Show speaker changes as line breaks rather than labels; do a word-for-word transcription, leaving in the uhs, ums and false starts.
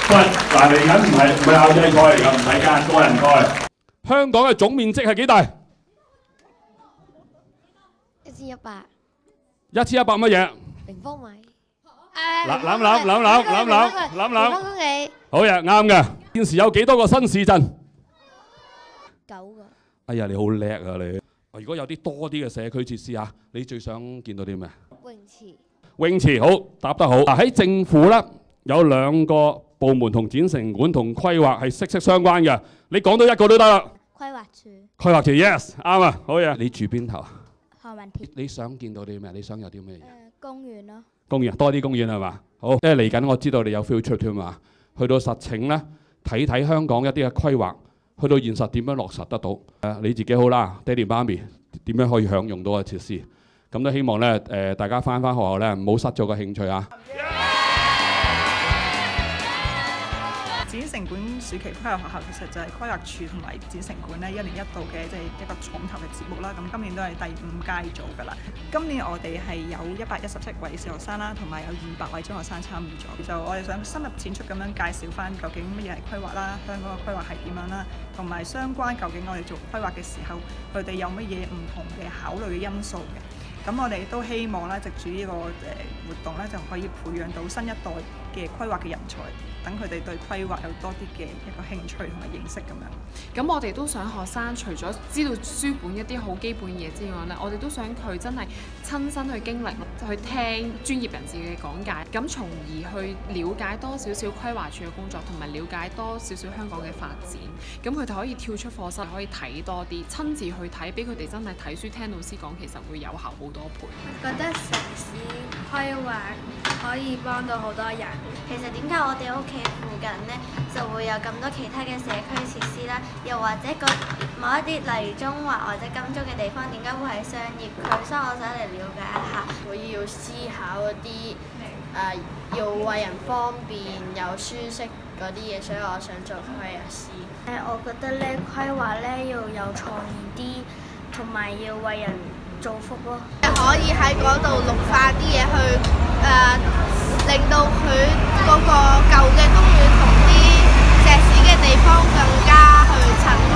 喂，嗱嚟緊唔係唔係亞際賽嚟㗎，唔係㗎，個人賽。香港嘅總面積係幾大？
一千一百。
一千一百乜嘢？
平方米。
諗諗諗諗諗諗諗諗諗。
平方公里。
好嘅，啱嘅。現時有幾多個新市鎮？
九個。
哎呀，你好叻啊你！如果有啲多啲嘅社區設施啊，你最想見到啲咩？
泳池。
泳池好，答得好。嗱喺政府咧，有兩個部門同展城館同規劃係息息相關嘅。你講到一個都得啦。
規劃處。
規劃處 yes 啱啊，好嘢。你住邊頭啊？
何文田。
你想見到啲咩？你想有啲咩嘢？
誒，公園咯。
公園多啲公園係嘛？好，因為嚟緊我知道你有 field trip 添嘛，去到實情咧睇睇香港一啲嘅規劃，去到現實點樣落實得到？誒你自己好啦，爹哋媽咪點樣可以享用到嘅設施？咁都希望咧誒大家翻返學校咧唔好失咗個興趣啊！
展城館暑期規劃學校其實就係規劃處同埋展城館咧一年一度嘅即係一個重頭嘅節目啦。咁今年都係第五屆做㗎啦。今年我哋係有一百一十七位小學生啦，同埋有二百位中學生參與咗。就我哋想深入淺出咁樣介紹翻究竟乜嘢係規劃啦，香港嘅規劃係點樣啦，同埋相關究竟我哋做規劃嘅時候，佢哋有乜嘢唔同嘅考慮嘅因素嘅。咁我哋都希望咧，藉住呢個誒活動咧，就可以培養到新一代嘅規劃嘅人才，等佢哋對規劃有多啲嘅一個興趣同埋認識咁樣。
咁我哋都想學生除咗知道書本一啲好基本嘢之外咧，我哋都想佢真係親身去經歷，去聽專業人士嘅講解，咁從而去了解多少少規劃處嘅工作，同埋了解多少少香港嘅發展。咁佢哋可以跳出課室，可以睇多啲，親自去睇，俾佢哋真係睇書聽老師講，其實會有效好多倍。
我覺得城市規劃可以幫到好多人。其實點解我哋屋企附近呢就會有咁多其他嘅社區設施啦？又或者個某一啲例如中環或者金鐘嘅地方，點解會係商業區？所以我想嚟了解一下。
我要思考嗰啲誒要為人方便又舒適嗰啲嘢，所以我想做規劃師。
誒，我覺得咧規劃咧要有創意啲，同埋要為人造福咯。
可以喺嗰度綠化啲嘢去誒、呃，令到佢嗰個舊嘅公園同啲石屎嘅地方更加去襯